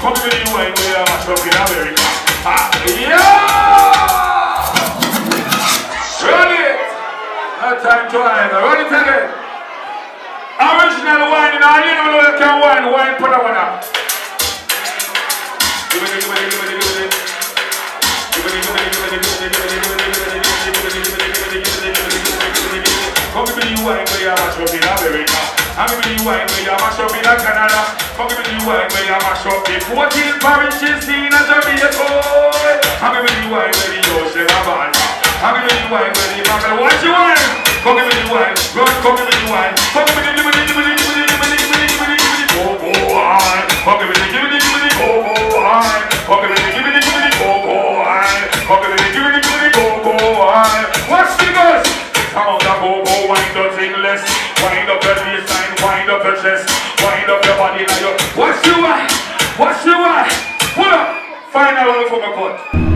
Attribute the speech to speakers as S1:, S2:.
S1: Come with the wine where you mash up in America. Yeah! Run it! No time to hide. Run it again. Original wine, you know, you know you can wine put that one up. Come with the wine where you mash up in America. I'm with the wine where you mash up in Canada. Come with the wine where you mash up in 14 parishes in Jamaica. I'm with the wine where the ocean of Alma. I'm with the wine where the Bible. Watch your wine. Come with the wine. Run, come with the wine. Come with the wine. Come with the wine. Come with the wine. Watch the girls. Sound the go-go, wind up English. Wind up your waistline, wind up your chest. Wind up your body now. Watch your wine. Watch your wine. Pull up. Final one for my butt.